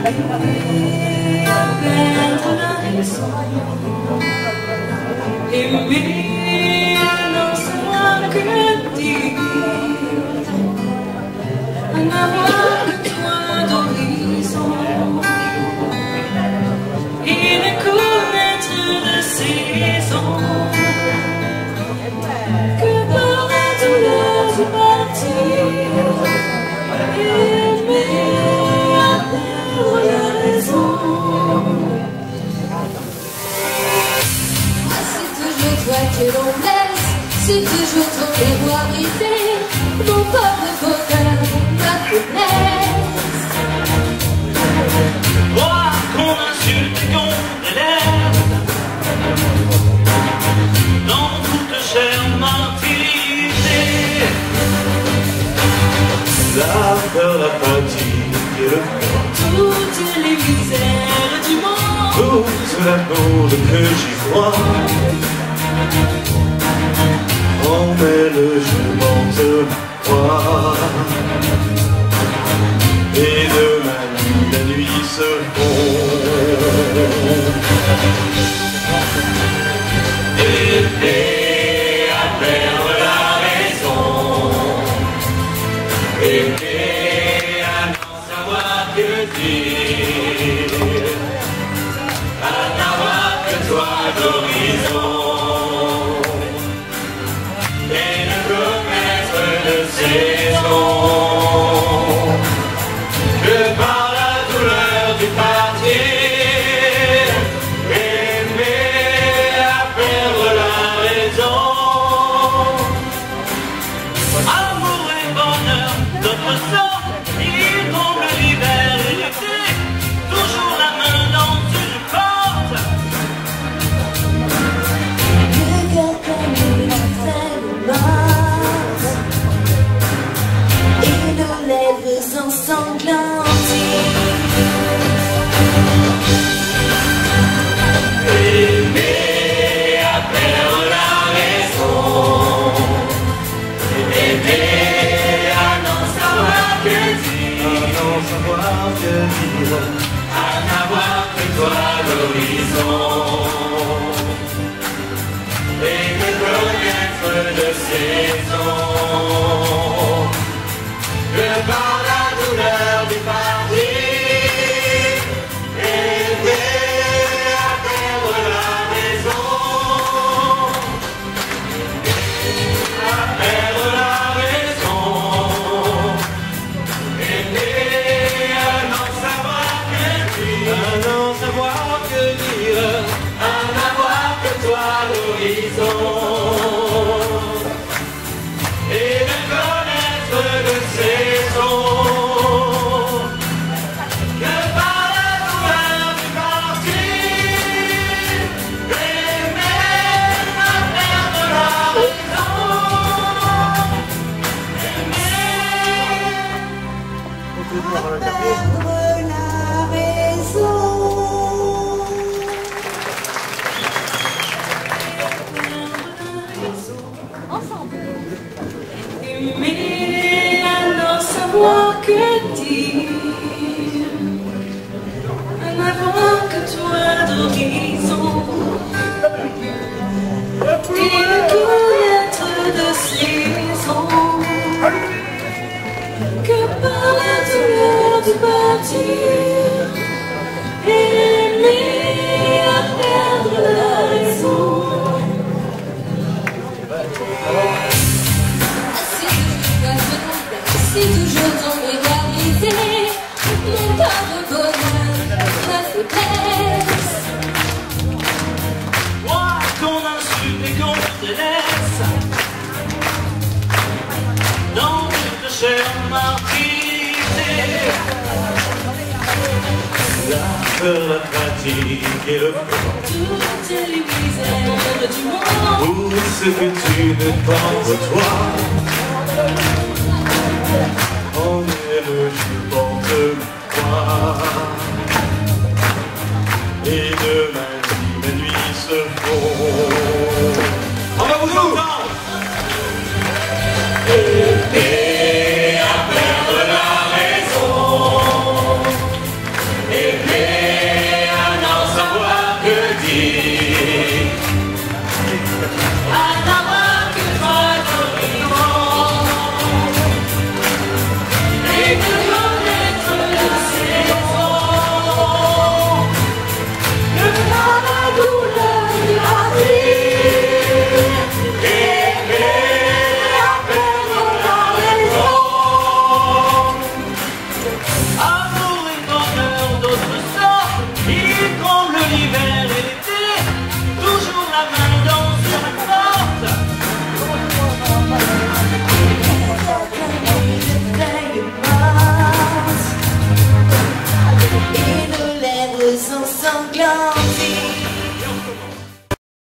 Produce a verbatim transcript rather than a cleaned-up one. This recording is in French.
à perdre la raison, aimer à n'en savoir que dire, à n'avoir que toi d'horizon, et ne connaître de saison que par la douleur du partir. Aimer à perdre la raison. C'est toujours toi que l'on laisse, c'est toujours ton miroir brisé, mon pauvre bonheur, ma faiblesse. Moi qu'on insulte et qu'on élève dans toute chair martyrisée, la peur, la fatigue et le froid, toutes les misères du monde, toute la monde que j'y crois. On met le jeu moi, et de ma nuit la nuit se fond. aimer à perdre la raison, aimer à n'en savoir que dire, à n'avoir que toi d'horizon, et ne connaître de saison que par la douleur du partir. Aimer à perdre la raison. Amour et bonheur, notre sang, il tombe l'hiver et l'été, toujours la main dans une porte. Le cœur comme une faible morte, et nos lèvres ensanglanties. Aimer à perdre la raison, aimer à n'en savoir que dire, À n'en savoir que dire, à n'avoir que toi d'horizon, et ne connaître de saison que par la douleur du partir. Aimer à perdre la raison, à perdre la raison, aimer à n'en savoir que dire, à n'en savoir que dire, à n'avoir que toi l'horizon, et ne connaître de saison que par la douleur du partir. Aimer à perdre la raison, Perdre la raison. Aimer à n'en savoir que dire, à n'avoir que toi d'horizon, et ne connaître de saison que par la douleur du partir. Aimer à perdre la raison. C'est toujours ton regard brisé, mon pauvre bonheur, ma faiblesse. moi qu'on insulte et qu'on délaisse dans toute chair martyrisée, la peur, la fatigue et le froid, Toutes les misères du monde, tout ce que tu ne penses toi. On est le jupon de moi.